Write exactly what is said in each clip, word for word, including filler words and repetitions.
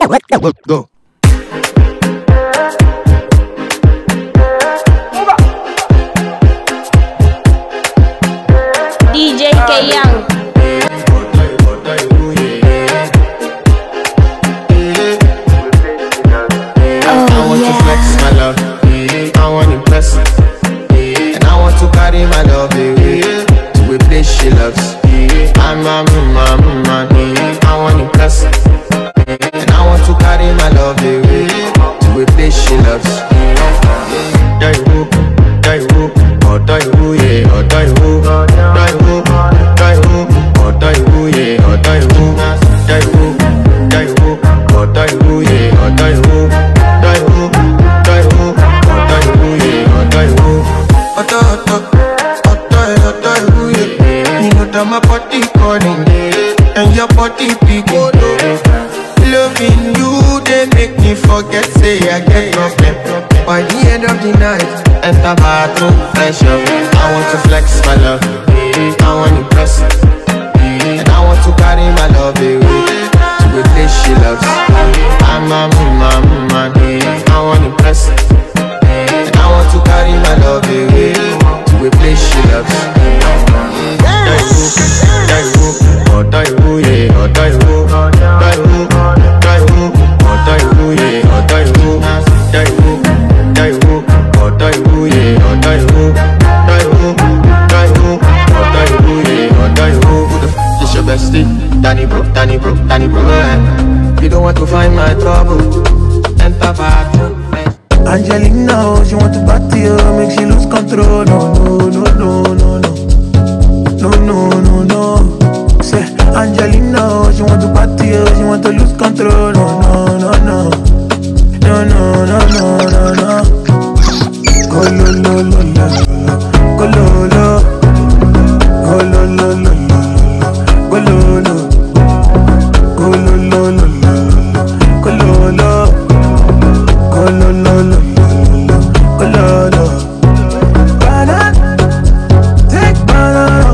Go. D J K-Young. I want to flex my love, I want to impress, and I want to carry my love away to a place she loves. I'm a man, man, I want to impress, and I want to carry my love away to a place she loves. Die who, die who, oh die who, yeah, oh die who, die who, die who, oh die who, yeah, oh die who, die who, die who, oh die who, yeah, oh die who, die who, die who, oh die who, yeah, oh die who, oh die, oh die, oh die who, yeah. You know that my body calling, and your body picking. Loving you, they make me forget, say I get problem. By the end of the night, enter bathroom, fresh up. I want to flex my love, I want to impress, and I want to carry my love away to a place she loves. I'm a man, man, I want to impress, and I want to carry my love away to a place she loves. Die who, die who, oh die who, yeah, oh die who, die who, die who, oh die who, yeah, oh die who, die who, die who, oh die who, yeah, oh die who, die who, die who, oh die who, yeah, oh die who. Who the f*** is your bestie? Danny bro, Danny bro, Danny bro. eh. You don't want to find my trouble. Enter bathroom. Angelina, oh, she want to party, oh, make she lose control. No, no, no, no, no, no. No, no, no, no. Say, Angelina, oh, she want to party, oh, she want to lose control. No, no, no, no. No, no, no, no, no, no. Go lo, lo, lo, lo, lo. Go lo, lo. Go lo, lo, lo, lo. Go lo, lo. Go lo, lo, lo, lo. Go lo, lo. Go lo, lo, lo, lo. Go lo, lo. Banana, take banana.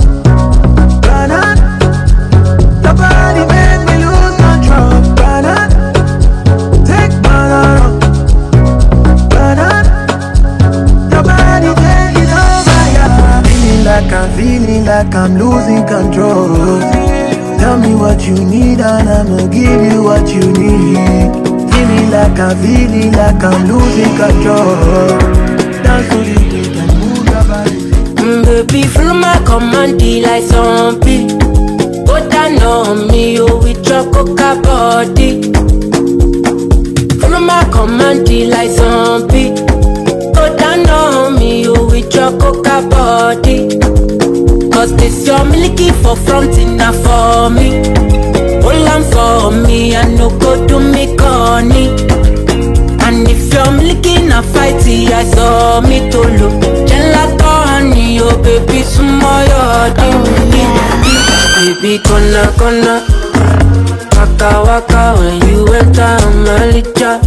I'm feeling like I'm losing control. Tell me what you need and I'ma give you what you need. Feeling like I'm feeling like I'm losing control. Dance to the beat and move your body. Mm, baby, follow my command like zombie. Go down on me, oh, with your coca body. Follow my command like zombie. Go down on me, oh, with your coca body. Cause this your milky for front enough for me. Hold on for me, I no go do me corny. And if you're milky na fighty, I saw me to look. Gelato honey, oh baby, sumo yodi. Baby, gonna, gonna waka waka when you enter my licha.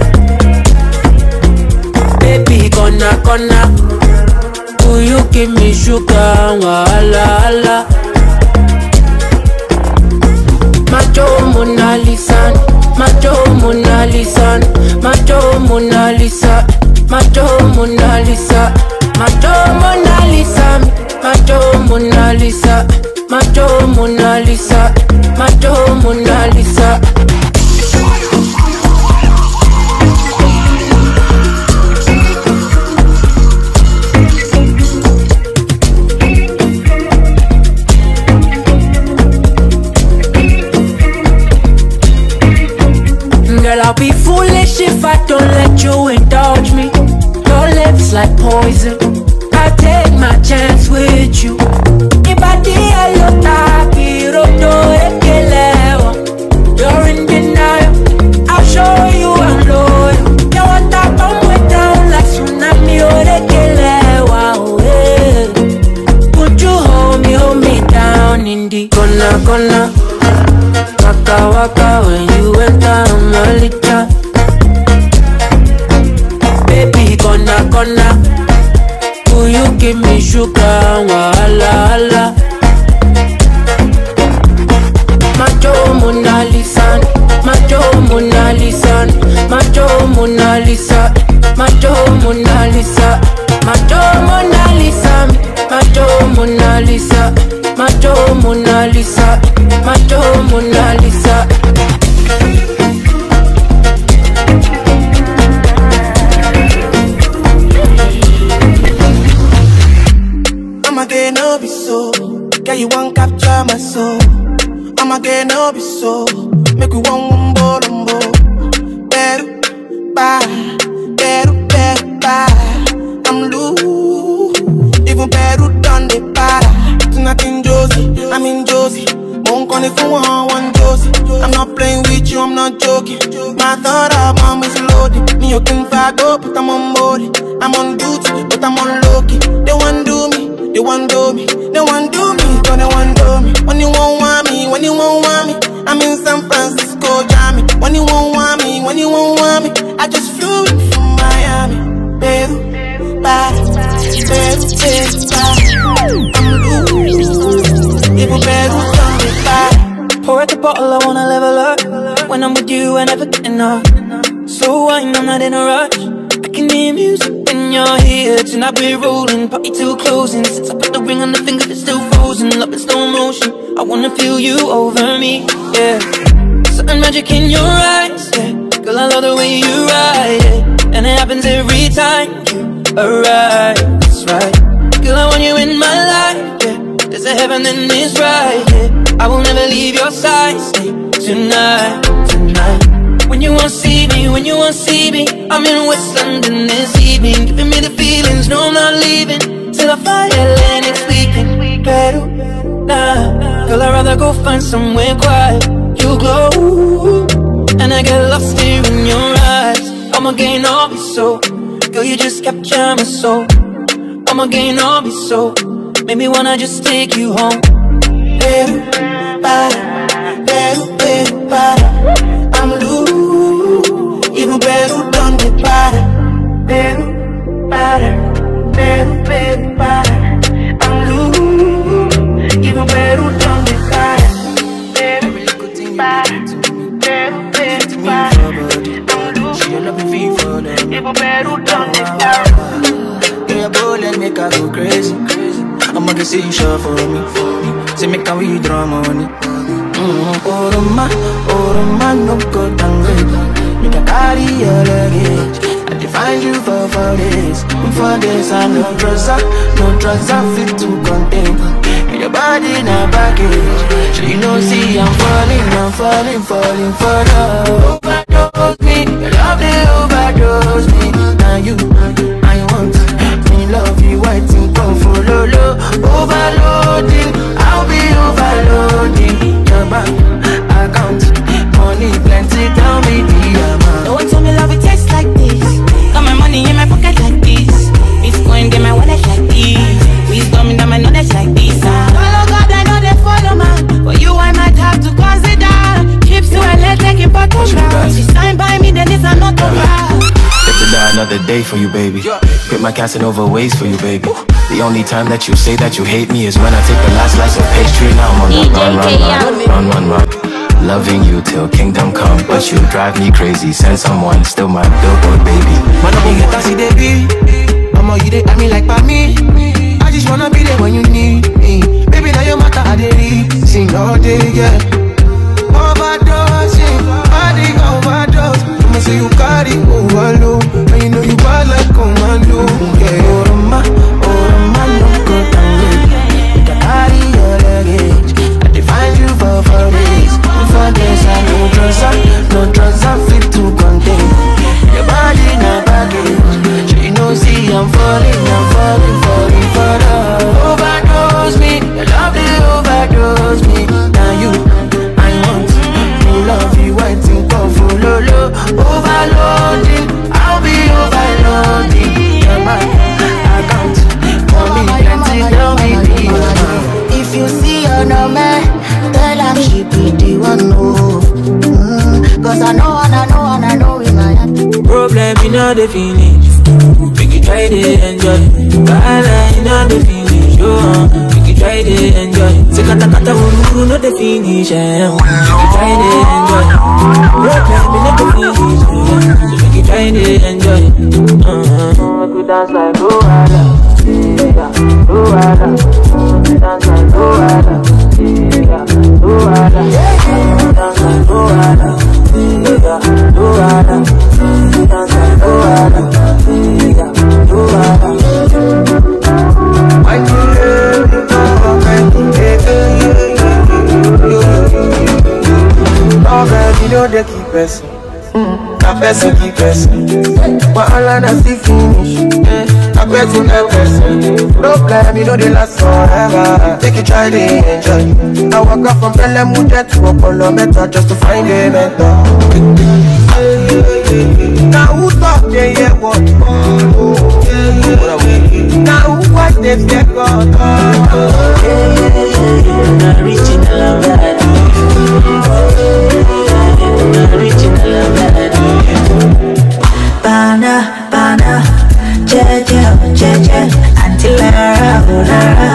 Baby, gonna, gonna will you give me sugar, wala, wala. Macho Mona Lisa, Macho Mona Lisa, Macho Mona Lisa, Macho Mona Lisa, Macho Mona Lisa, Macho Mona Lisa, Macho Mona Lisa, Macho Mona Lisa. Girl, I'll be foolish if I don't let you indulge me. Your lips like poison, I take my chance with you. You're in denial, I'll show you I'm loyal. You want that bomb way down like tsunami or the Would you hold me, hold me down in the gonna, gonna waka waka when you enter my licha. Baby, gonna, gonna will you give me sugar, wala, wala. Macho Mona Lisa, Macho Mona so. Make we one one ball on ball. Better, bye. Better, better, bye. I'm loose. Even better done the para. Tonight in Josie, I'm in Josie. Won't call it for one, one Josie. I'm not playing with you, I'm not joking. My thought of mom is loaded. Me, you can fight up, but I'm on board. I'm on duty, but I'm on low-key. They want do me, they want do me. They want do me, but they want do me. When you won't want me, when you won't want me, I'm in San Francisco, Jammy. When you won't want me, when you won't want me, I just flew in from Miami. Peru, bye, Peru, Peru, bye. I'm loose, even Peru, done me bye. Pour out the bottle, I wanna level up. When I'm with you, I never get enough. So wine, I'm not in a rush. I can hear music when you're here. Tonight we're rolling, party till closing. Since I put the ring on the finger, it's still frozen. Love in slow motion, I wanna feel you over me, yeah. Certain magic in your eyes, yeah. Girl, I love the way you ride, yeah. And it happens every time you arrive, that's right. Girl, I want you in my life, yeah. There's a heaven in this right, yeah. I will never leave your side, stay tonight, tonight. When you won't see me, when you won't see me, I'm in West London this evening, giving me the feelings, no I'm not leaving till I fly L A next weekend. Better, nah, girl I'd rather go find somewhere quiet. You glow, and I get lost here in your eyes. I'ma gain all be so, girl you just capture my soul. I'ma gain all be so, make me wanna just take you home. Better, better, better, better, better. I'm loose, even better done the better. Better, better, better, better, better. I'm loose, even better done the better. Better, better, better, better, better. I'm loose, even better done the better. Yeah, boy, let me go crazy. I'ma get see you sure for me. Say make a withdraw money. Mm-hmm. Oroma, Oroma, no go down great. Make a carry your luggage. I define you for four days. For days I no trust, no trust I fit to contain. And your body in a package. So you know see I'm falling, I'm falling, falling for love. Overdose me, your love they overdose me. Now you, I want me love you, waiting come for lolo. Overloading, I'll be overloading. Your bank account, money plenty, tell me the amount. No one told me love it tastes like this. Got my money in my pocket like this. Bitcoin in my wallet like this. Wisdom in my knowledge like this. Follow God, I know they follow man. For you I might have to consider. Trips to L A taking photographs. It's signed by me, then it's an autograph. Live to die another day for you, baby. Quit my Casanova ways for you, baby. The only time that you say that you hate me is when I take the last slice of pastry. Now I'm on the run, run, run, run, run, run. Loving you till kingdom come, but you drive me crazy. Send someone, still my billboard, baby. Man, I'm gonna get a C D B. Mama, you dey at me like by me. I just wanna be there when you need me. Baby, now your matter I dey read. Sing all day, yeah. Overdose, yeah. Body overdose. I'ma say you carry overload. And you know you bad like commando, yeah. Oroma, Oroma, no go down great. Make a carry your luggage. I define you for four days. For days I no trust, no trust I fit to contain. Your body in a package. So you know see I'm falling, I'm falling, falling for love. Overdose me, your love they overdose me. Now you, I want to love you, waiting come for lolo. Overloading, I'll be overloading. Your man, account, money plenty, tell me the amount. If you see her no man, tell her she be the one, no. Mm, Cause I know and I know and I know in my heart. Problem in all the finish. We can try to enjoy. Bala in all the finish. Oh, we can try to enjoy. Sekata kata wuru no the finish. Eh. We can try to enjoy. Problem in all the finish. So we can try to enjoy. Uh-huh. We could dance like Luada. Yeah, Luada. We could dance like Luada. Yeah, Luada. We could dance like Luada. Yeah, Luada. We could dance like Luada. Yeah, Luada. I can hear you talking, yeah, yeah, yeah, yeah, yeah, yeah. you know they keep pressing. A person keep pressing. But all I know see finish. A person keep pressing. Problem, you know they last forever. Take it, try to enjoy. I walk up from Pelemuja to Apollo Meta just to find a mentor. Now who talk, they hear what? Now who watch, they get God. Original love. Original Bana, bana, jeje, jeje, anti-lara, lara.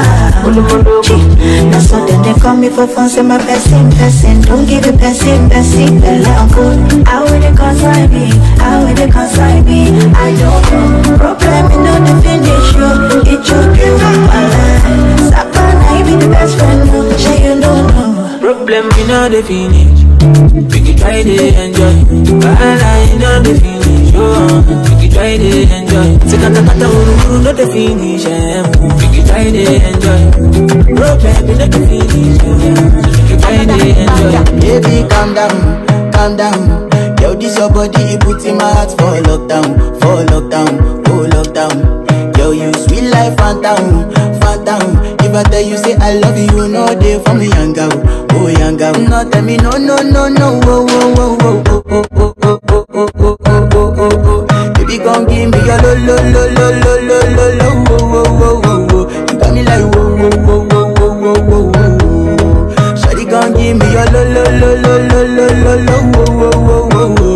That's what then they call me for fun, say my person, person. Don't give it person, person, belle uncle. How will they consign me? How will they consign me? I don't know. Problem, you know the finish, yo. It should be my life. Sapana, I be the best friend, no. Say you don't know. Problem, you know the finish. We can try to enjoy. Bala, you know the finish, yo. We can try to enjoy. Sekata kata uru uru, not the finish, yeah. We can try to enjoy. Problem, you know the finish, yeah. We can try to enjoy. Baby, calm down, calm down. Yo, this your body, it puts in my heart for lockdown, for lockdown, oh lockdown. Yo, you sweet life, phantom, phantom. If I tell you say I love you, you know they for me young girl, oh young girl. No tell me no no no no, oh oh oh oh oh oh oh oh oh oh oh oh oh oh. Baby, come give me your lo lo lo lo lo lo lo lo, oh oh oh oh oh. You got me like whoa whoa whoa whoa whoa whoa whoa. Shawty, come give me your lo lo lo lo lo lo lo lo, oh oh oh oh oh.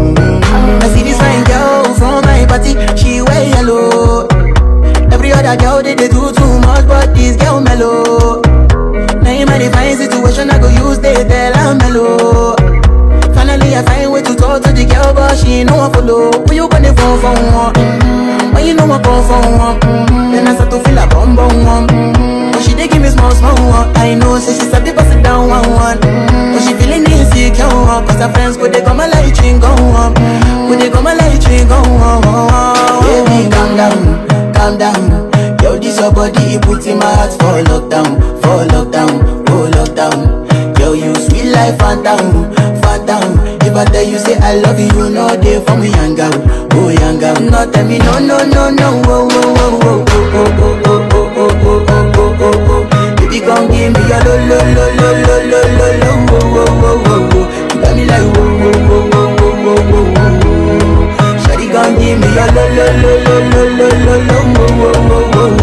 I see this fine girl from my party, she wear yellow. Every other girl they, they do too much, but this girl mellow. Now in my divine situation, I go use they tell her mellow. Finally I find way to talk to the girl, but she ain't no one follow. When you gonna phone for one? Mm-hmm. When you know I come for one? Mm-hmm. Then I start to feel a bum bum one. Mm-hmm. But she dey give me small small one. I know, so she start to pass it down one one. Mm-hmm. But she feeling insecure, cause her friends go they come a light ring go on. Go they come a light ring go on. Baby, calm down, calm down. Yo, this your body, it puts in my heart for lockdown, for lockdown, oh lockdown. Yo, you sweet life, phantom, phantom. If I tell you say I love you, you know they for me young girl, oh young girl. No tell me no no no no, oh oh oh oh oh oh oh oh oh oh oh oh oh oh. Baby, come give me your lo lo lo lo lo lo lo lo, oh oh oh oh oh. You got me like whoa whoa whoa whoa whoa whoa whoa. Shawty, come give me your lo lo lo lo lo lo lo lo, oh oh oh oh.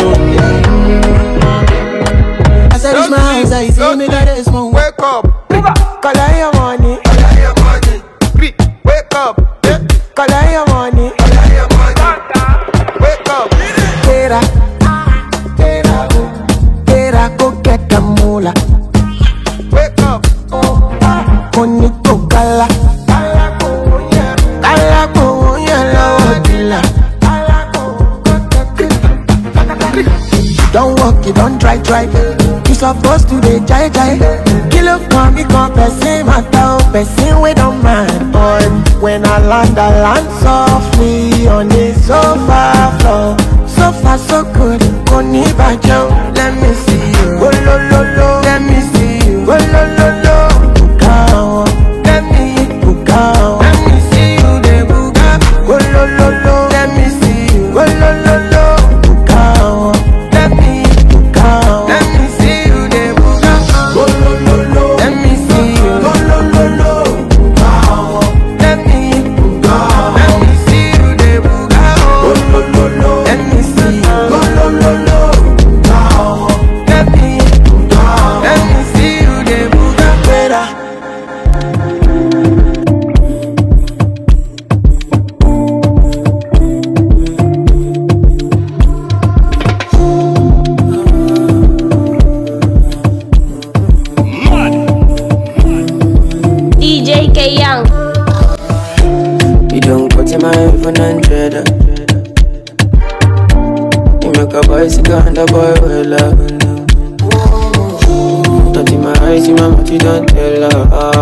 As I reach my house, I see me got a small. Wake up, call out your money. Wake up, yeah. Call out your money. Wake up. Tera, tera, tera, go get the moolah. Wake up. Konito kala, kala ko yella odila. Don't walk, you don't try, try. You supposed to be jai jai. Kill up, come, you come, person, matter, person, we don't mind. But when I land, I land softly on the sofa floor. So far, so good, Koni Bajo. Let me see you, oh lo lo lo. Let me see you, oh lo lo lo. Bukao, let me bukao. Let me see you, the buka, oh lo lo lo. Let me see you, oh lo lo lo. Bukao, let me bukao. Let me see you, the buka, oh lo lo lo. Let me see you, oh lo lo lo. Bukao, let me bukao. Let me see you, the buka, oh lo lo lo. Let me see you, oh lo lo lo. Bukao, let me bukao. Let me see you, the buka, better. D J K Young. You don't go to my iPhone and trader. You make a bicycle and a boy well up. Not in my eyes, in my mouth, you don't tell her.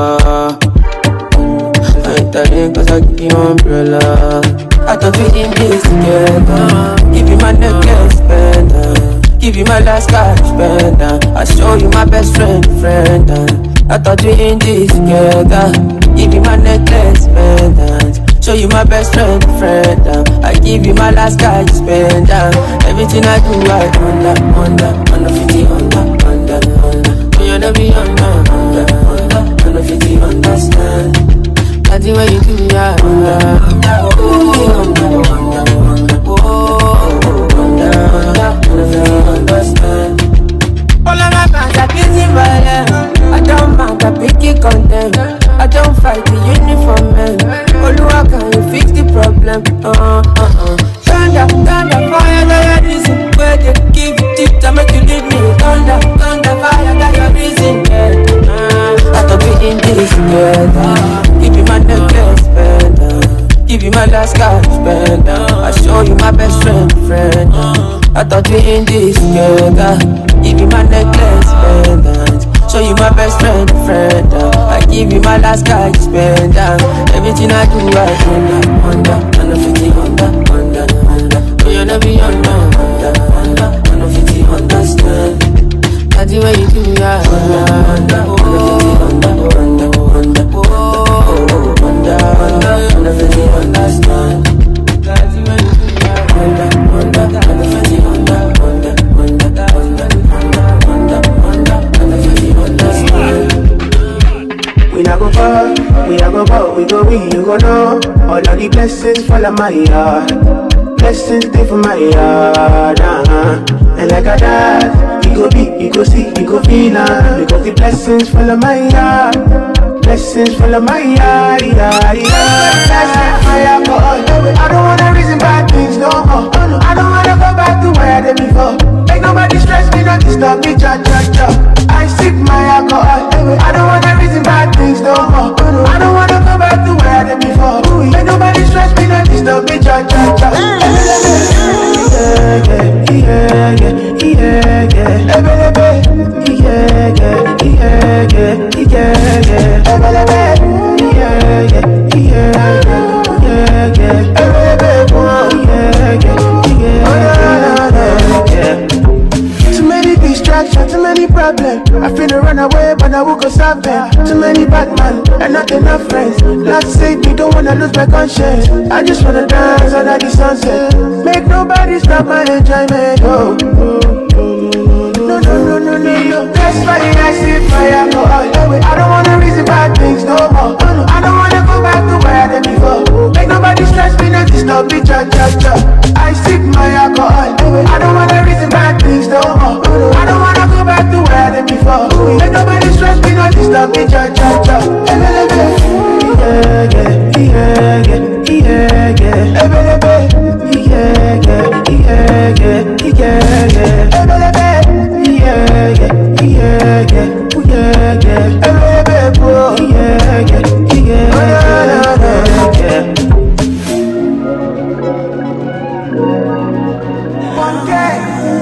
I ain't telling cause I give you umbrella. I thought we in this together. Give you my necklace, spender. Give you my last cash, spender. I show you my best friend, friend. I thought we in this together. give you my necklace, pendant. Show you my best friend, friend. Um, I give you my last guy, you spend um, everything I do, I under, under, under fifty, under, under, under. You never be under, under, under, under fifty, understand. That's the way you do, yeah, under, under, under, under, under, under, under fifty, understand. All of my fans are busy violent. I don't mind, I pick it content. I don't fight the uniform man. Oluwa, can you fix the problem? Uh, uh, uh. Thunder, thunder, fire, that your reason. Where they give you tip to make you leave me. Thunder, thunder, fire, that your reason. Yeah. Uh, I thought we in this together. Give you my necklace, spender. Give you my last cash, spender. I show you my best friend, friend. I thought we in this together. Give you my necklace, spender. Show you my best friend, friend. Uh, I give you my last guy, you spend uh, everything I do, I under, under, under fifty, under, under, under. Oh, you never be under, under, under, under fifty, understand. That's the way you do, yeah. Under, under, under fifty, under, under, under, under, under, under fifty, understand. That's the way you do, yeah. Under, under, under fifty, under, under, under, under, under, under. We not go far, we not go far, we go win, you go know. All of the blessings fall on my yard. Blessings stay for my yard, uh-huh. And like I died, you go be, you go see, you go feel uh, because the blessings fall on my yard. Blessings fall on my yard, yard, yard. Blessings my alcohol. I don't wanna reason bad things no more. I don't wanna go back to where I did before. Make nobody stress me, not disturb me, cha cha cha. I sip my alcohol. I don't wanna reason bad things no more. I don't wanna go back to where I did before. Make nobody stress me, not disturb me, cha cha cha. Yeah, yeah, yeah, yeah, yeah, yeah. Yeah, yeah, yeah, yeah, yeah, yeah. Too many distractions, too many problems. I finna run away, but I will go solve them. Too many bad men and not enough friends. Lord save me, don't wanna lose my conscience. I just wanna dance under the sunset. Make nobody stop my enjoyment. Oh, oh, oh. No, no, no, no, no, no. That's why I sip my alcohol. I don't wanna reason bad things no more. I don't wanna go back to where I did before. Make nobody stress me, not disturb me, cha cha cha. I sip my alcohol. I don't wanna reason bad things no more. I don't wanna go back to where I did before. Make nobody stress me, not disturb me, cha cha cha. Yeah, yeah, yeah, yeah, yeah, yeah. Yeah, yeah, yeah, yeah, yeah, yeah. Yeah, yeah, yeah, yeah, yeah, yeah. Oh, yeah, yeah, yeah, yeah. One day.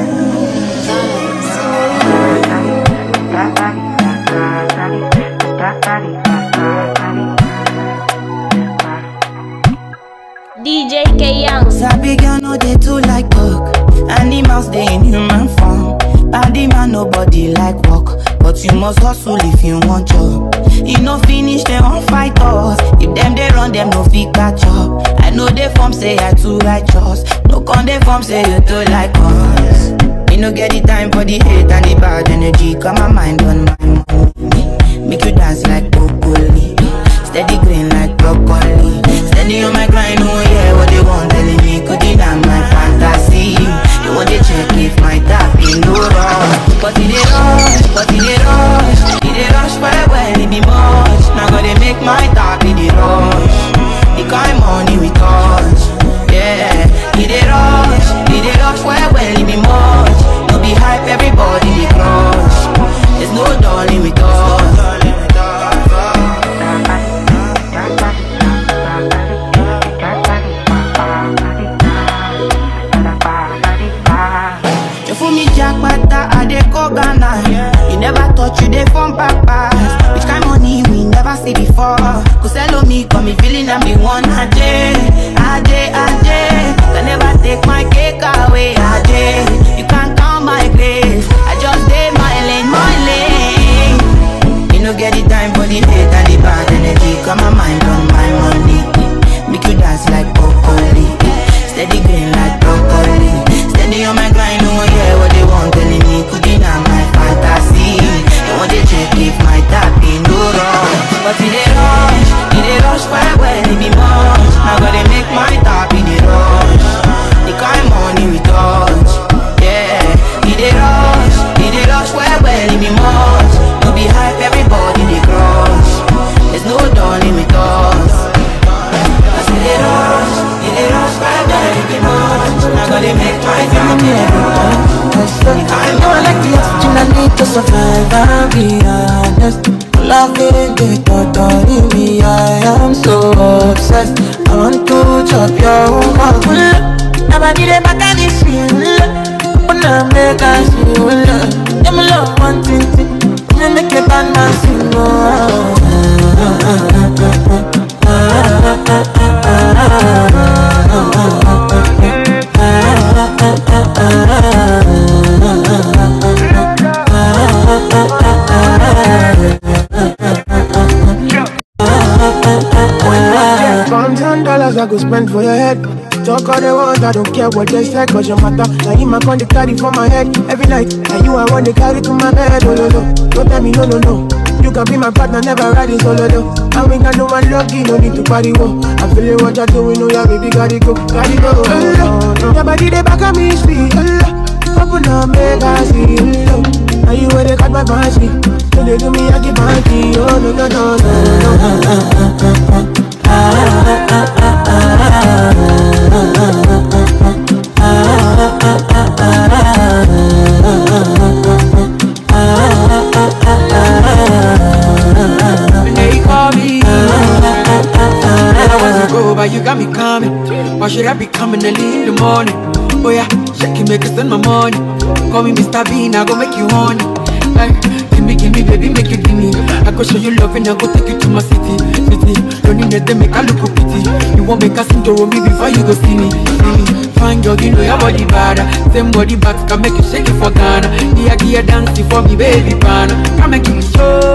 D J K Young. Sabi girl no dey too like talk. Animals dey in human form. Body man nobody like walk, but you must hustle if you want job. You no finish they won't fight us. If them they run them no fit catch up. I know they form say I too righteous. No con they form say you too like us. Me no get the time for the hate and the bad energy. Got my mind on my money. Make you dance like broccoli. Steady green like broccoli. Steady on my grind, oh yeah, what they want telling me. Could deny my fantasy. You want to check if my tap in no rush. But it dey rush, but it dey rush. It dey rush well well, it be much. Now gotta make my tap in the rush. The kind money we touch, yeah. It dey rush, it dey rush well well, it be much. No be hype, everybody dey crush. There's no darling with us. You never thought you dey from papa. Which kind money we never see before. Cause hello me, got me feeling I'm the one. Ajay, Ajay, Ajay. Can never take my cake away. Ajay, you can't count my grace. I just did my lane, my lane. You no get the time for the hate and the bad energy. Come on, my rush well, well, it be much. I gotta make my top in the rush. The kind money we touch, yeah. It dey rush, it dey rush well, well, it be much. No be hype, everybody dey crush. There's no darling with us. I say they rush, it dey rush well, well, it be much. I gotta make my top in the rush. I know I like the oxygen I need to survive, I'll be honest. Loving the thought of me, I am so obsessed. I want to chop your own. Never did it back at this feel. But now make us feel. Yeah, my love one thing, you make a bad man sing. Dollars I go spend for your head. Talk all they want, I don't care what they say, cause your matter. Now you my con they carry for my head every night. Now you I want to carry to my bed. Oh no no, don't tell me no no no. You can be my partner, never riding solo though. And we got no one lucky, no need to party wo. I feel it what you're doing, know ya baby, gotta go, gotta go. Oh, no, no. Your body they back at me, sweet. Oh, open up, make I see. Oh, now you where they got my fancy. So they do me, I give fancy. Oh no no no no no. They call me I go, but you got me coming. Why should I be coming early in the morning? Oh yeah, shake it, make it send my money. Call me Mister Bean, I go make you honey. Hey, give me, give me, baby, make you give me. I go show you love and I go take you to my city, city. Don't need nothing, make I look pity. You won't make a sing to me before you go see me, see me. Fine girl, you know your body bad. Same body back can make you shake it for Ghana. Here, here, dancing for me, baby, pan. Come make you show.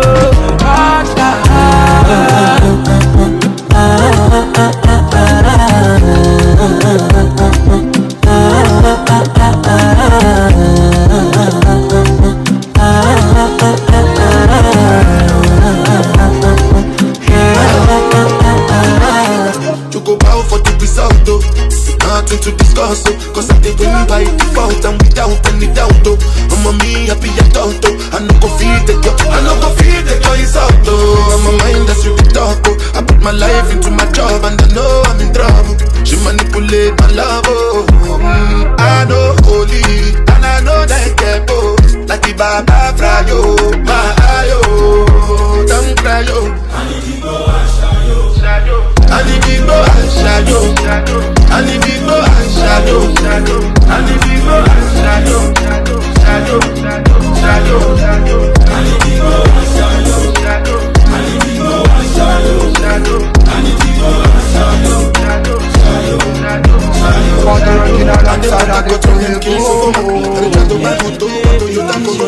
You go bow for the result, though. Nothing to discuss, oh. Cause I did win by default and without any doubt, oh. I'm a me happy adult, oh. I no go feed the girl, I no go feed the girl, it's out, oh. I'm a mind that's you can talk, oh. I put my life into my job and I know I'm in trouble. She manipulate my love, oh. Mm, I know holy, and I know that get both. Like the Baba Frayo, my ayo, don't cry, yo. I need to go and shadow. I need to go and shadow. I need to go and shadow. I need to go and shadow. Shadow, shadow, shadow. I need to go and shadow. I need to go and shadow. I need to go and shadow. Shadow, shadow, shadow. I never go to hell, go. I try to buy moto, but you don't go.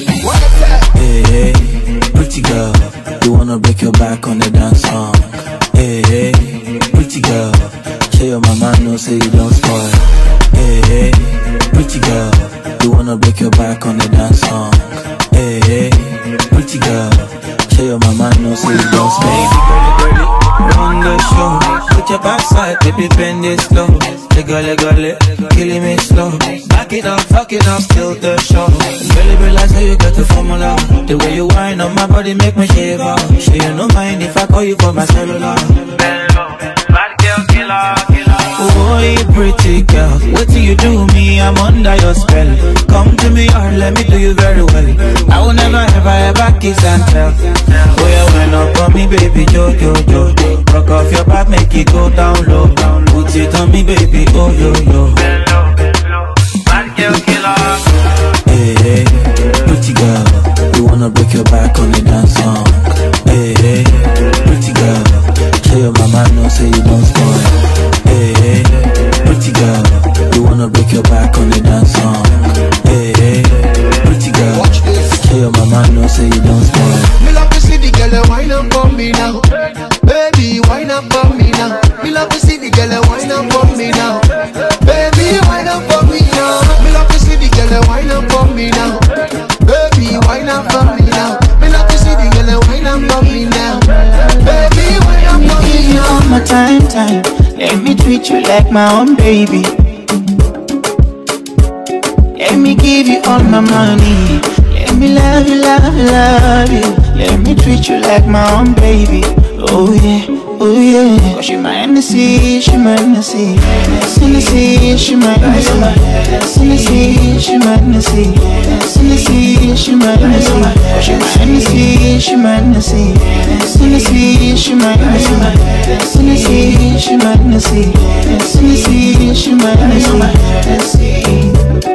Hey, hey, pretty girl, you wanna break your back on the dance song? Hey, hey, pretty girl, show your mama no say you don't spoil. Hey, hey, pretty girl, you wanna break your back on the dance song? Hey, hey, pretty girl, show your mama no say you don't spoil. Baby, girl, girl, on the show, put your backside, baby, bend it slow. Leggo, leggo, leggo, killing me slow. Back it up, fuck it up, still the show. Really realize how you got the formula. The way you whine on my body make me shiver. Sure you no mind if I call you for my cellular. Bad girl, killer, killer. Oh, you pretty girl, what do you do me? I'm under your spell. Come to me or let me do you very well. I will never ever ever kiss and tell. Oh yeah, wind up on me, baby, jo, jo, jo. Rock off your back, make it go down low. Put it on me, baby, oh yo yo. Bad girl killer. Hey, hey, pretty girl, you wanna break your back on the dance song? Hey, hey, pretty girl, show your mama no say you don't spoil. Hey, hey, pretty girl, you wanna break your back on the dance song? Hey, hey, pretty girl, show your mama no say you don't spoil. Me love to see the girl wine up for me now. Baby, wine up for me now. Me love to see the girl wine up for me now. Baby, wine up for me now. Me love to see the girl wine up for me now. Baby, wine up for me now. Me love to see the girl wine up for me now. time, time. Let me treat you like my own baby. Let me give you all my money. Let me love you, love you, love you. Let me treat you like my own baby. Oh yeah, oh yeah. Cause she my Hennessy, she my Hennessy. Hennessy, she my Hennessy. Hennessy, she my Hennessy. Hennessy, she my Hennessy. Cause she my Hennessy, she my Hennessy. Hennessy, she my Hennessy. Hennessy, she my Hennessy. Hennessy, she my Hennessy.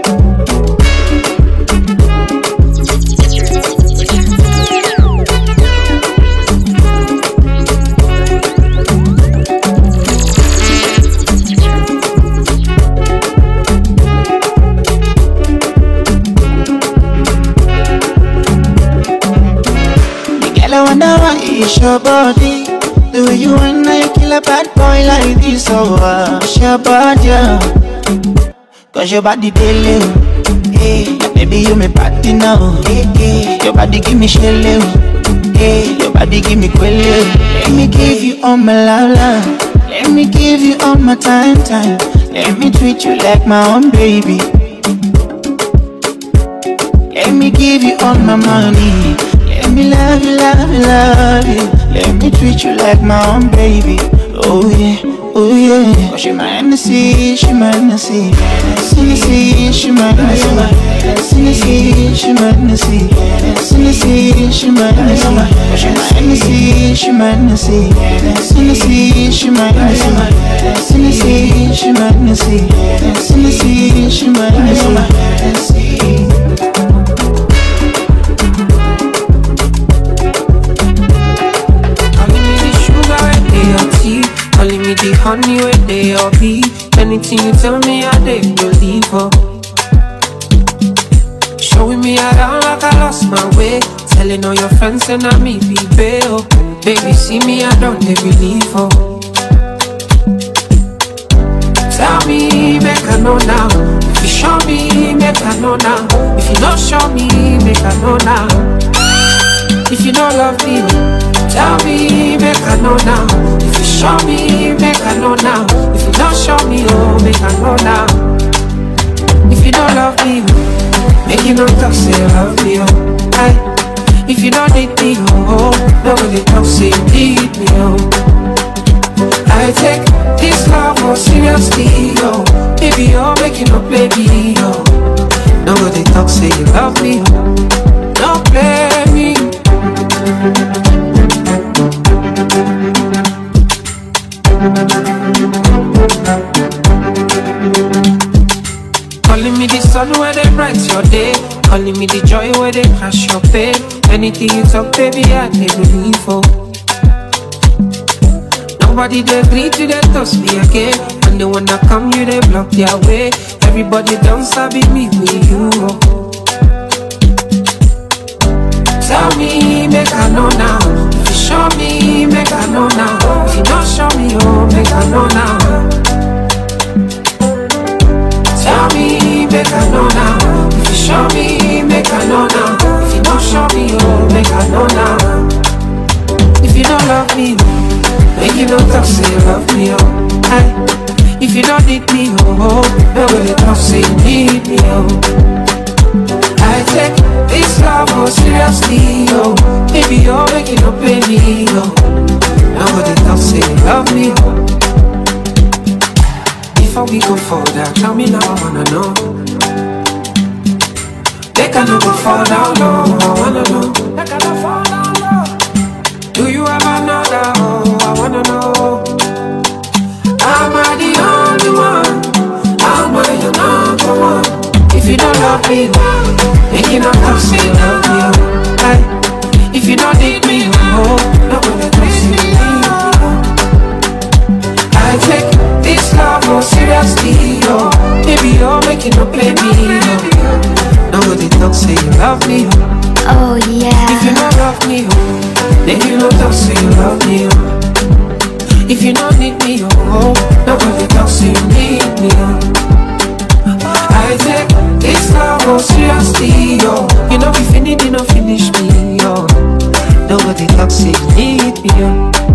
I wonder why it's your body. The way you wanna you kill a bad boy like this. Oh, uh, it's your body, yeah. Cause your body daily. Hey, baby you me party now. Hey, hey. Your body give me shell. Hey, your body give me quelle. Let me give you all my love, love. Let me give you all my time, time. Let me treat you like my own baby. Let me give you all my money. Let me love you, love you, love you. Let me treat you like my own baby. Oh yeah, oh yeah. Cause she my Hennessy, she my Hennessy. Hennessy, she my Hennessy. Hennessy, she my Hennessy. Hennessy, she my Hennessy. Cause she my Hennessy, she my Hennessy. Hennessy, she my Hennessy. Hennessy, she my Hennessy. Hennessy, she my Hennessy. Calling me the honey where they all be. Anything you tell me, I dey believe her. Showing me around like I lost my way. Telling all your friends and I me be bail. Baby, see me, I don't dey believe her. Tell me, make I know now. If you show me, make I know now. If you don't show me, make I know now. If you don't love me, tell me, make I know now. If you show me, make I know now. If you don't show me, oh, make I know now. If you don't love me, make you not talk, say you love me, oh. Aye. If you don't need me, oh, nobody talk, say you need me, oh. I take this love more seriously, oh. Baby, oh, make you not play me, oh. Nobody talk, say you love me, oh. Don't play me. Calling me the sun where they bright your day. Calling me the joy where they crash your pain. Anything you talk, baby, I can't believe for. Nobody they agree to they toss me again. And they wanna come, you they block their way. Everybody don't sabi me with you. Tell me, make I know now. If you show me, make I know now. If you don't show me, oh, make I know now. Tell me, make I know now. If you show me, make I know now. If you don't show me, oh, make I know now. If you don't love me, make you don't talk, say you love me, oh. Aye. If you don't need me, oh, nobody talk, say you need me, oh. I take this love more seriously, oh. Baby, you're making up play me, oh. Nobody talk, say you love me, oh. Before we go further, tell me now, I wanna know. They cannot go fall down low, I wanna know. They cannot fall down low. Do you have another, oh, I wanna know. Am I the only one? Am I your number one? If you don't love me, make you not talk, say you love me, oh. Aye. If you don't need me, oh, nobody talk, say you need me, oh. I take this love more seriously, oh. Baby, you're making up play me, oh. Nobody talk, say you love me, oh. Oh yeah. If you don't love me, oh, then you don't talk, say you love me, oh. If you don't need me, oh, nobody talk, say you need me, oh. I take this love more seriously, yo. You know if you need, you know finish me, yo. Nobody talk, say you need me, yo.